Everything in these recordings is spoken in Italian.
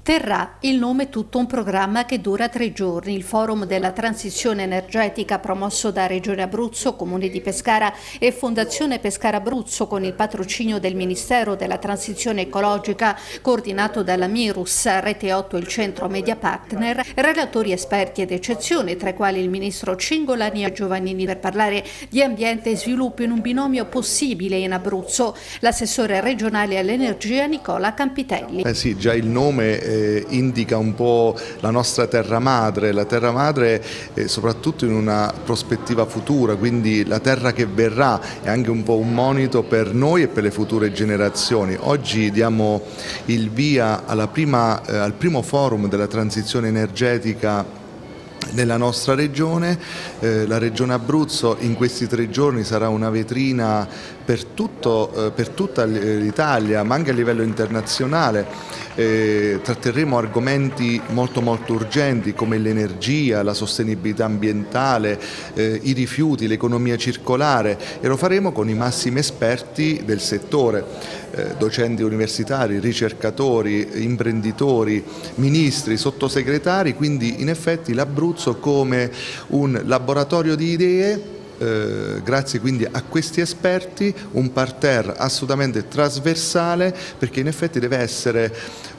Terrà il nome tutto un programma che dura 3 giorni, il Forum della Transizione Energetica promosso da Regione Abruzzo, Comune di Pescara e Fondazione Pescara Abruzzo con il patrocinio del Ministero della Transizione Ecologica, coordinato dalla Mirus, Rete 8 il centro media partner, relatori esperti ed eccezioni, tra i quali il Ministro Cingolani e Giovannini, per parlare di ambiente e sviluppo in un binomio possibile in Abruzzo, l'assessore regionale all'energia Nicola Campitelli. Sì, già il nome indica un po' la nostra terra madre soprattutto in una prospettiva futura, quindi la terra che verrà è anche un po' un monito per noi e per le future generazioni. Oggi diamo il via al primo forum della transizione energetica nella nostra regione. La regione Abruzzo in questi 3 giorni sarà una vetrina per tutta l'Italia, ma anche a livello internazionale. Tratterremo argomenti molto urgenti come l'energia, la sostenibilità ambientale, i rifiuti, l'economia circolare, e lo faremo con i massimi esperti del settore, docenti universitari, ricercatori, imprenditori, ministri, sottosegretari, quindi in effetti l'Abruzzo come un laboratorio di idee. Grazie quindi a questi esperti, un parterre assolutamente trasversale, perché in effetti deve essere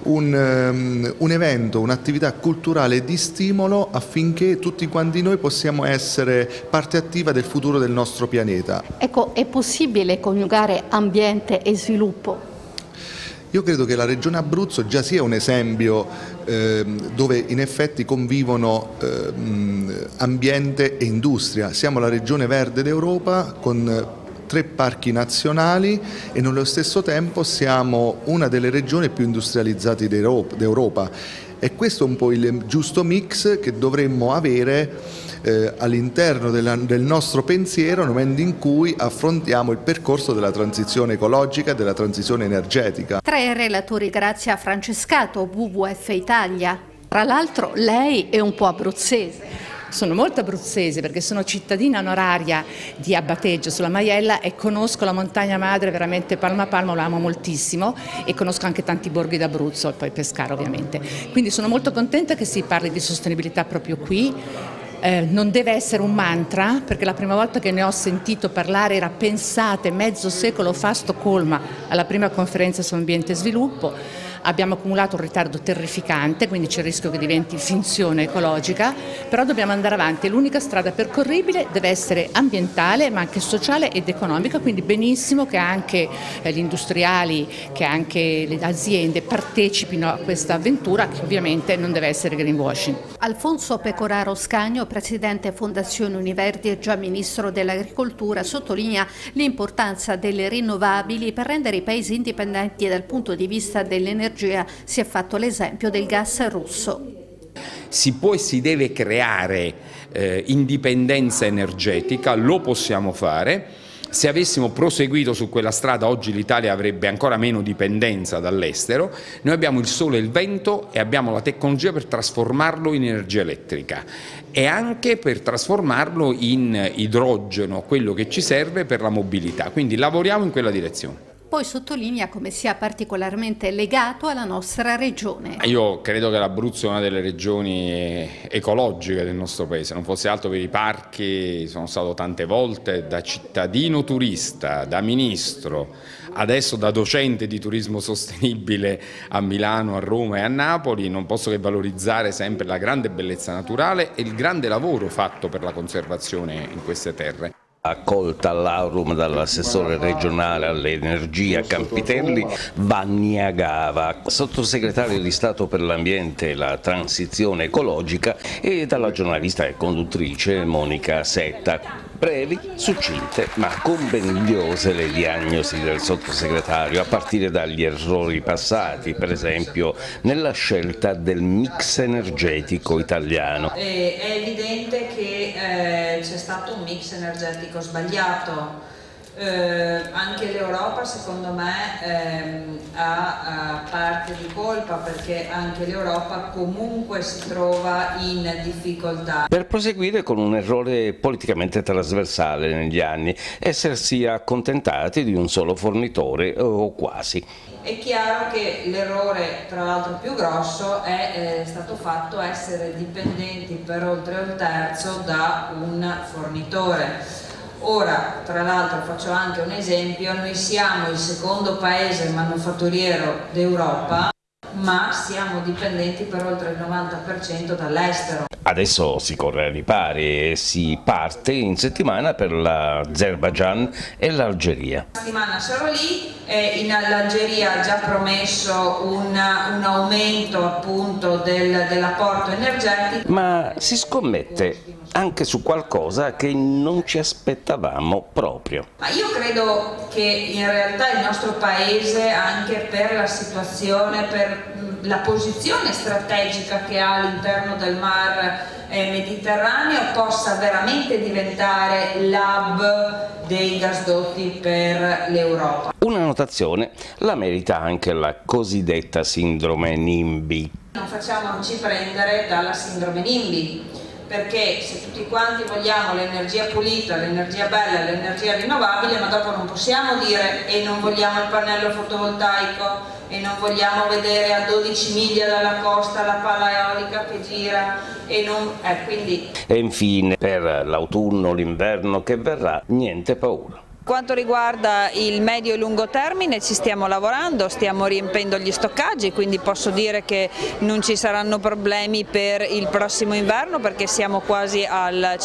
un evento, un'attività culturale di stimolo affinché tutti quanti noi possiamo essere parte attiva del futuro del nostro pianeta. Ecco, è possibile coniugare ambiente e sviluppo? Io credo che la Regione Abruzzo già sia un esempio dove in effetti convivono ambiente e industria. Siamo la regione verde d'Europa con 3 parchi nazionali e nello stesso tempo siamo una delle regioni più industrializzate d'Europa. E questo è un po' il giusto mix che dovremmo avere all'interno del nostro pensiero nel momento in cui affrontiamo il percorso della transizione ecologica e della transizione energetica. 3 relatori grazie a Francescato, WWF Italia. Tra l'altro lei è un po' abruzzese. Sono molto abruzzese perché sono cittadina onoraria di Abbateggio sulla Maiella e conosco la montagna madre veramente palmo a palmo, la amo moltissimo, e conosco anche tanti borghi d'Abruzzo e poi Pescara ovviamente. Quindi sono molto contenta che si parli di sostenibilità proprio qui. Non deve essere un mantra, perché la prima volta che ne ho sentito parlare era, pensate, mezzo secolo fa a Stoccolma, alla prima conferenza su ambiente e sviluppo. Abbiamo accumulato un ritardo terrificante, quindi c'è il rischio che diventi finzione ecologica, però dobbiamo andare avanti. L'unica strada percorribile deve essere ambientale, ma anche sociale ed economica, quindi benissimo che anche gli industriali, che anche le aziende partecipino a questa avventura, che ovviamente non deve essere greenwashing. Alfonso Pecoraro Scagno, presidente Fondazione Univerdi e già ministro dell'Agricoltura, sottolinea l'importanza delle rinnovabili per rendere i paesi indipendenti dal punto di vista dell'energia. Si è fatto l'esempio del gas russo. Si può e si deve creare indipendenza energetica, lo possiamo fare. Se avessimo proseguito su quella strada oggi l'Italia avrebbe ancora meno dipendenza dall'estero. Noi abbiamo il sole e il vento e abbiamo la tecnologia per trasformarlo in energia elettrica e anche per trasformarlo in idrogeno, quello che ci serve per la mobilità, quindi lavoriamo in quella direzione. Poi sottolinea come sia particolarmente legato alla nostra regione. Io credo che l'Abruzzo è una delle regioni ecologiche del nostro paese, non fosse altro per i parchi. Sono stato tante volte da cittadino turista, da ministro, adesso da docente di turismo sostenibile a Milano, a Roma e a Napoli. Non posso che valorizzare sempre la grande bellezza naturale e il grande lavoro fatto per la conservazione in queste terre. Accolta all'aurum dall'assessore regionale all'energia Campitelli, Vanni Agava, sottosegretario di Stato per l'ambiente e la transizione ecologica, e dalla giornalista e conduttrice Monica Setta. Brevi, succinte ma compendiose le diagnosi del sottosegretario, a partire dagli errori passati, per esempio nella scelta del mix energetico italiano. È evidente che c'è stato un mix energetico sbagliato. Anche l'Europa secondo me ha parte di colpa, perché anche l'Europa comunque si trova in difficoltà. Per proseguire con un errore politicamente trasversale negli anni, essersi accontentati di un solo fornitore o quasi. È chiaro che l'errore, tra l'altro più grosso, è stato fatto essere dipendenti per oltre un terzo da un fornitore. Ora, tra l'altro, faccio anche un esempio: noi siamo il secondo paese manufatturiero d'Europa, ma siamo dipendenti per oltre il 90% dall'estero. Adesso si corre ai ripari e si parte in settimana per l'Azerbaigian e l'Algeria. La settimana sarò lì, l'Algeria ha già promesso un aumento appunto dell'apporto energetico. Ma si scommette anche su qualcosa che non ci aspettavamo proprio. Ma io credo che in realtà il nostro paese, anche per la situazione, per la posizione strategica che ha all'interno del mar Mediterraneo, possa veramente diventare l'hub dei gasdotti per l'Europa. Una notazione la merita anche la cosiddetta sindrome NIMBY. Non facciamoci prendere dalla sindrome NIMBY, perché se tutti quanti vogliamo l'energia pulita, l'energia bella, l'energia rinnovabile, ma dopo non possiamo dire e non vogliamo il pannello fotovoltaico e non vogliamo vedere a 12 miglia dalla costa la pala eolica che gira quindi... E infine, per l'autunno, l'inverno che verrà, niente paura. Quanto riguarda il medio e lungo termine ci stiamo lavorando, stiamo riempendo gli stoccaggi, quindi posso dire che non ci saranno problemi per il prossimo inverno perché siamo quasi al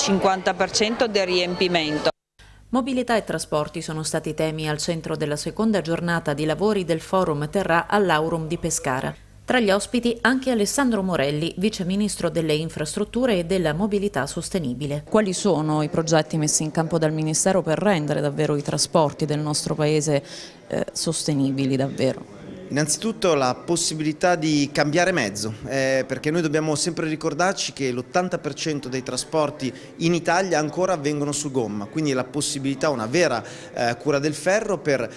50% del riempimento. Mobilità e trasporti sono stati temi al centro della seconda giornata di lavori del Forum Terrà all'Aurum di Pescara. Tra gli ospiti anche Alessandro Morelli, Vice Ministro delle Infrastrutture e della Mobilità Sostenibile. Quali sono i progetti messi in campo dal Ministero per rendere davvero i trasporti del nostro Paese sostenibili davvero? Innanzitutto la possibilità di cambiare mezzo, perché noi dobbiamo sempre ricordarci che l'80% dei trasporti in Italia ancora avvengono su gomma, quindi la possibilità, una vera cura del ferro per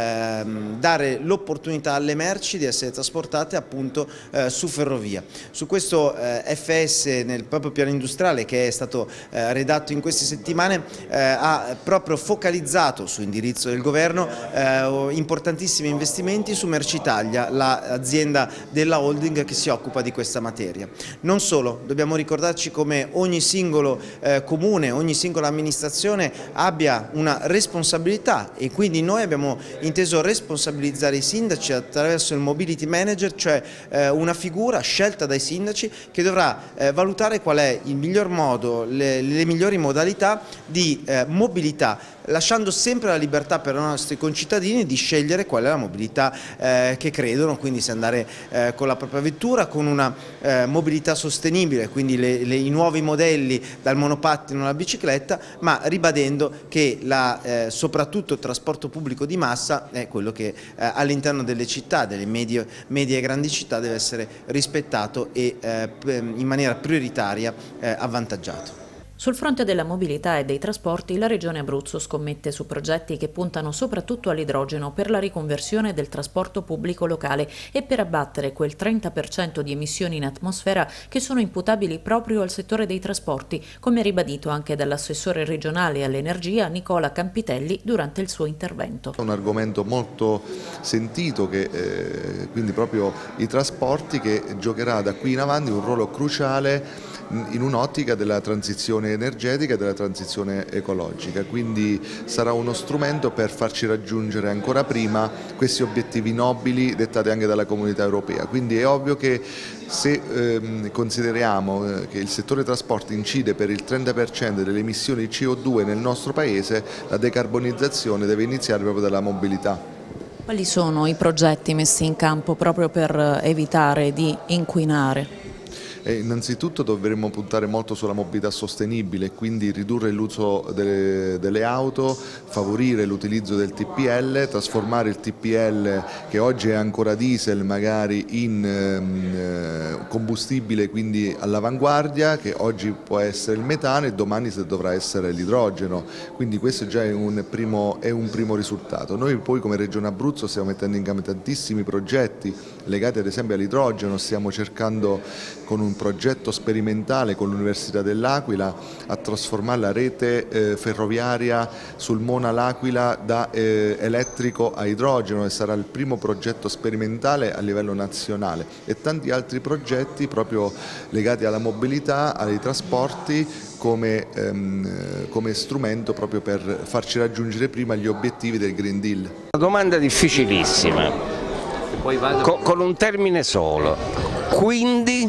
dare l'opportunità alle merci di essere trasportate appunto su ferrovia. Su questo FS nel proprio piano industriale che è stato redatto in queste settimane ha proprio focalizzato su indirizzo del governo importantissimi investimenti su Merci Italia, l'azienda della holding che si occupa di questa materia. Non solo, dobbiamo ricordarci come ogni singolo comune, ogni singola amministrazione abbia una responsabilità e quindi noi abbiamo inteso responsabilizzare i sindaci attraverso il mobility manager, cioè una figura scelta dai sindaci che dovrà valutare qual è il miglior modo, le migliori modalità di mobilità, lasciando sempre la libertà per i nostri concittadini di scegliere qual è la mobilità che credono, quindi se andare con la propria vettura, con una mobilità sostenibile, quindi i nuovi modelli dal monopattino alla bicicletta, ma ribadendo che soprattutto il trasporto pubblico di massa è quello che all'interno delle città, delle medie e grandi città, deve essere rispettato e in maniera prioritaria avvantaggiato. Sul fronte della mobilità e dei trasporti, la Regione Abruzzo scommette su progetti che puntano soprattutto all'idrogeno per la riconversione del trasporto pubblico locale e per abbattere quel 30% di emissioni in atmosfera che sono imputabili proprio al settore dei trasporti, come ribadito anche dall'assessore regionale all'energia Nicola Campitelli durante il suo intervento. Un argomento molto sentito, quindi proprio i trasporti, che giocherà da qui in avanti un ruolo cruciale in un'ottica della transizione energetica e della transizione ecologica, quindi sarà uno strumento per farci raggiungere ancora prima questi obiettivi nobili dettati anche dalla Comunità Europea. Quindi è ovvio che se consideriamo che il settore trasporti incide per il 30% delle emissioni CO2 nel nostro Paese, la decarbonizzazione deve iniziare proprio dalla mobilità. Quali sono i progetti messi in campo proprio per evitare di inquinare? Innanzitutto dovremmo puntare molto sulla mobilità sostenibile, quindi ridurre l'uso delle auto, favorire l'utilizzo del TPL, trasformare il TPL che oggi è ancora diesel magari in combustibile, quindi all'avanguardia, che oggi può essere il metano e domani dovrà essere l'idrogeno, quindi questo già è un primo risultato. Noi poi come Regione Abruzzo stiamo mettendo in campo tantissimi progetti legati ad esempio all'idrogeno, stiamo cercando con un progetto sperimentale con l'Università dell'Aquila a trasformare la rete ferroviaria sul Mona L'Aquila da elettrico a idrogeno, e sarà il primo progetto sperimentale a livello nazionale, e tanti altri progetti proprio legati alla mobilità, ai trasporti, come strumento proprio per farci raggiungere prima gli obiettivi del Green Deal. Una domanda difficilissima, con un termine solo, quindi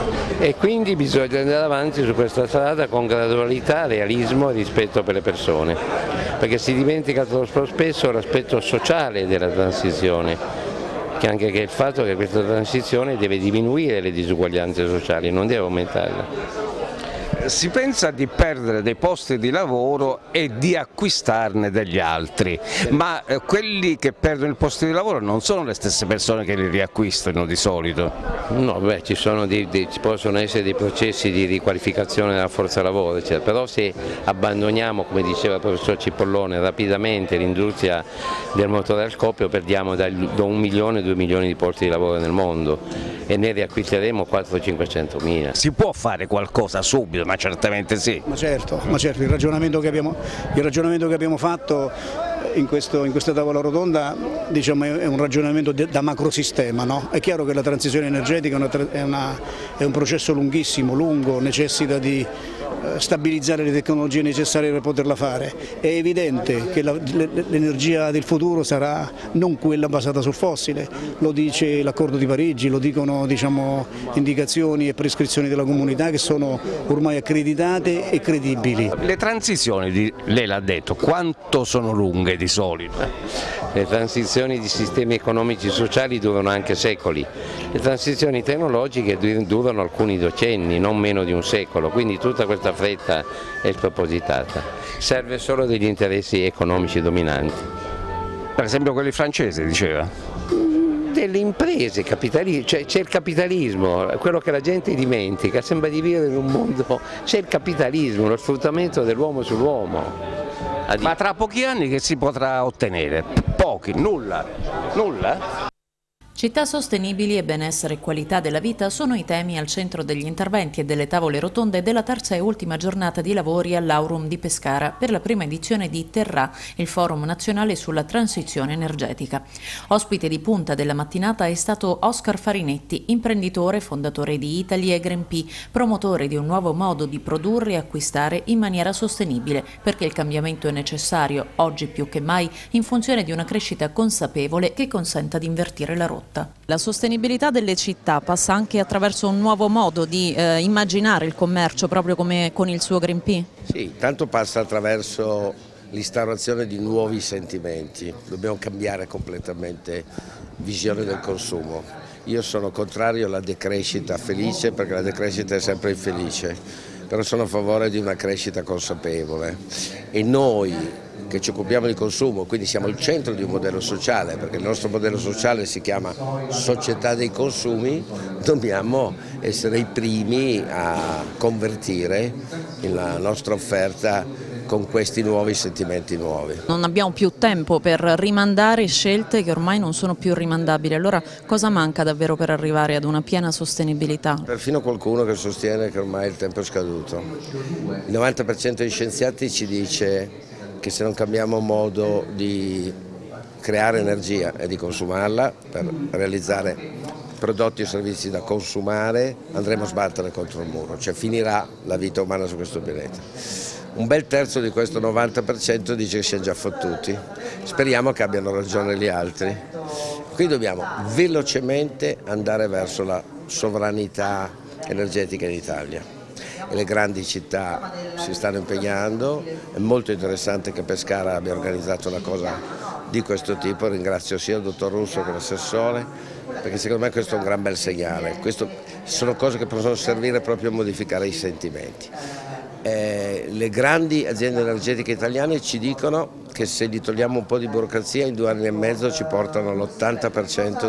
bisogna andare avanti su questa strada con gradualità, realismo e rispetto per le persone, perché si dimentica troppo spesso l'aspetto sociale della transizione, che anche il fatto che questa transizione deve diminuire le disuguaglianze sociali, non deve aumentarle. Si pensa di perdere dei posti di lavoro e di acquistarne degli altri, ma quelli che perdono il posto di lavoro non sono le stesse persone che li riacquistano di solito? No, ci possono essere dei processi di riqualificazione della forza lavoro, però se abbandoniamo, come diceva il professor Cipollone, rapidamente l'industria del motore al scoppio, perdiamo da 1 milione a 2 milioni di posti di lavoro nel mondo e ne riacquisteremo 400-500.000. Si può fare qualcosa subito? Ma certamente sì. Ma certo, il ragionamento che abbiamo fatto in questa tavola rotonda, diciamo, è un ragionamento da macrosistema, no? È chiaro che la transizione energetica è un processo lungo, necessita di stabilizzare le tecnologie necessarie per poterla fare. È evidente che l'energia del futuro sarà non quella basata sul fossile, lo dice l'accordo di Parigi, lo dicono, diciamo, indicazioni e prescrizioni della comunità che sono ormai accreditate e credibili. Le transizioni, lei l'ha detto, quanto sono lunghe di solito? Le transizioni di sistemi economici e sociali durano anche secoli, le transizioni tecnologiche durano alcuni decenni, non meno di un secolo, quindi tutta questa fretta è spropositata, serve solo degli interessi economici dominanti. Per esempio quelli francesi, diceva? Delle imprese, c'è il capitalismo, quello che la gente dimentica, sembra di vivere in un mondo, c'è il capitalismo, lo sfruttamento dell'uomo sull'uomo. Ma tra pochi anni che si potrà ottenere? Pochi, nulla? Città sostenibili e benessere e qualità della vita sono i temi al centro degli interventi e delle tavole rotonde della terza e ultima giornata di lavori all'Aurum di Pescara per la prima edizione di Terra, il forum nazionale sulla transizione energetica. Ospite di punta della mattinata è stato Oscar Farinetti, imprenditore, fondatore di Italy e Greenpea, promotore di un nuovo modo di produrre e acquistare in maniera sostenibile, perché il cambiamento è necessario, oggi più che mai, in funzione di una crescita consapevole che consenta di invertire la rotta. La sostenibilità delle città passa anche attraverso un nuovo modo di immaginare il commercio, proprio come con il suo Greenpea? Sì, tanto passa attraverso l'instaurazione di nuovi sentimenti, dobbiamo cambiare completamente visione del consumo. Io sono contrario alla decrescita felice, perché la decrescita è sempre infelice, però sono a favore di una crescita consapevole, e noi che ci occupiamo di consumo, quindi siamo il centro di un modello sociale, perché il nostro modello sociale si chiama società dei consumi, dobbiamo essere i primi a convertire la nostra offerta con questi nuovi sentimenti nuovi. Non abbiamo più tempo per rimandare scelte che ormai non sono più rimandabili, allora cosa manca davvero per arrivare ad una piena sostenibilità? Perfino qualcuno che sostiene che ormai il tempo è scaduto. Il 90% degli scienziati ci dice che se non cambiamo modo di creare energia e di consumarla per realizzare prodotti e servizi da consumare, andremo a sbattere contro il muro, cioè finirà la vita umana su questo pianeta. Un bel terzo di questo 90% dice che siamo già fottuti, speriamo che abbiano ragione gli altri. Qui dobbiamo velocemente andare verso la sovranità energetica in Italia. E le grandi città si stanno impegnando, è molto interessante che Pescara abbia organizzato una cosa di questo tipo, ringrazio sia il dottor Russo che l'assessore, perché secondo me questo è un gran bel segnale, sono cose che possono servire proprio a modificare i sentimenti. Le grandi aziende energetiche italiane ci dicono che se gli togliamo un po' di burocrazia in 2 anni e mezzo ci portano all'80%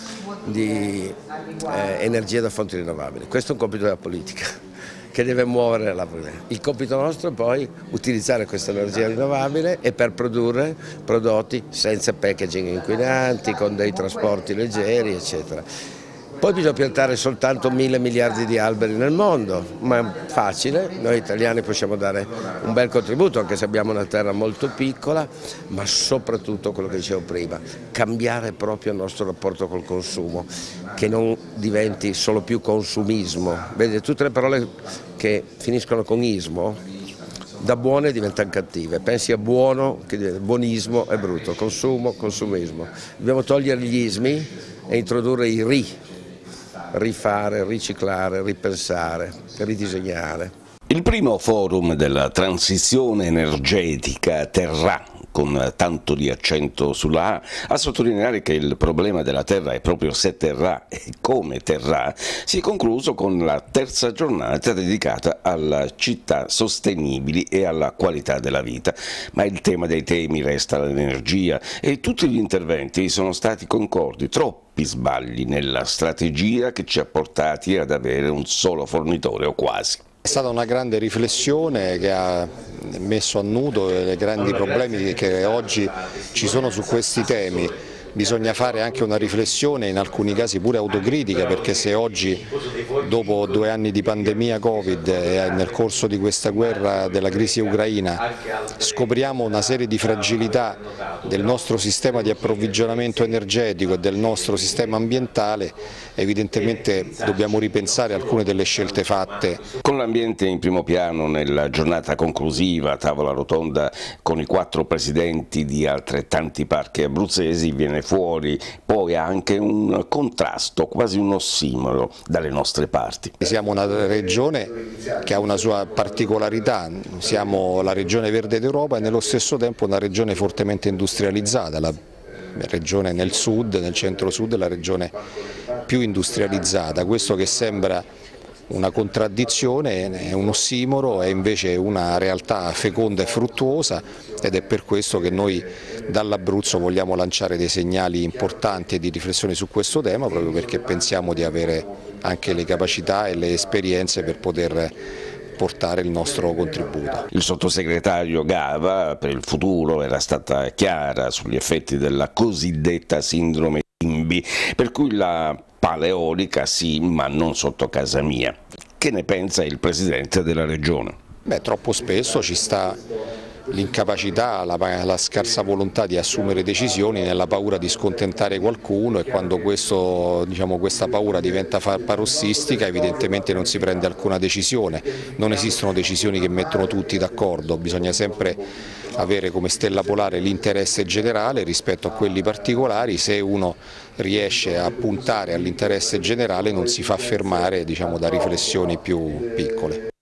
di energia da fonti rinnovabili, questo è un compito della politica che deve muovere la politica. Il compito nostro è poi utilizzare questa energia rinnovabile e per produrre prodotti senza packaging inquinanti, con dei trasporti leggeri, eccetera. Poi bisogna piantare soltanto 1000 miliardi di alberi nel mondo, ma è facile, noi italiani possiamo dare un bel contributo anche se abbiamo una terra molto piccola, ma soprattutto quello che dicevo prima, cambiare proprio il nostro rapporto col consumo, che non diventi solo più consumismo. Vedete, tutte le parole che finiscono con ismo, da buone diventano cattive, pensi a buono, che buonismo è brutto, consumo, consumismo. Dobbiamo togliere gli ismi e introdurre i rifare, riciclare, ripensare, ridisegnare. Il primo forum della transizione energetica terrà, con tanto di accento sulla A, a sottolineare che il problema della terra è proprio se terrà e come terrà, si è concluso con la terza giornata dedicata alle città sostenibili e alla qualità della vita. Ma il tema dei temi resta l'energia e tutti gli interventi sono stati concordi, troppi sbagli nella strategia che ci ha portati ad avere un solo fornitore o quasi. È stata una grande riflessione che ha messo a nudo i grandi problemi che oggi ci sono su questi temi. Bisogna fare anche una riflessione, in alcuni casi pure autocritica, perché se oggi, dopo 2 anni di pandemia Covid e nel corso di questa guerra della crisi ucraina, scopriamo una serie di fragilità del nostro sistema di approvvigionamento energetico e del nostro sistema ambientale, evidentemente dobbiamo ripensare alcune delle scelte fatte. Con l'ambiente in primo piano nella giornata conclusiva, tavola rotonda con i 4 presidenti di altrettanti parchi abruzzesi, viene fuori poi anche un contrasto, quasi un ossimoro dalle nostre parti. Siamo una regione che ha una sua particolarità, siamo la regione verde d'Europa e nello stesso tempo una regione fortemente industrializzata. La regione nel sud, nel centro-sud, è la regione più industrializzata. Questo che sembra una contraddizione, è un ossimoro, è invece una realtà feconda e fruttuosa ed è per questo che noi dall'Abruzzo vogliamo lanciare dei segnali importanti e di riflessione su questo tema, proprio perché pensiamo di avere anche le capacità e le esperienze per poter portare il nostro contributo. Il sottosegretario Gava per il futuro era stata chiara sugli effetti della cosiddetta sindrome INBI, per cui la pala eolica sì, ma non sotto casa mia. Che ne pensa il Presidente della Regione? Troppo spesso ci sta l'incapacità, la scarsa volontà di assumere decisioni nella paura di scontentare qualcuno, e quando questa paura diventa parossistica evidentemente non si prende alcuna decisione. Non esistono decisioni che mettono tutti d'accordo, bisogna sempre avere come stella polare l'interesse generale rispetto a quelli particolari. Se uno riesce a puntare all'interesse generale non si fa fermare da riflessioni più piccole.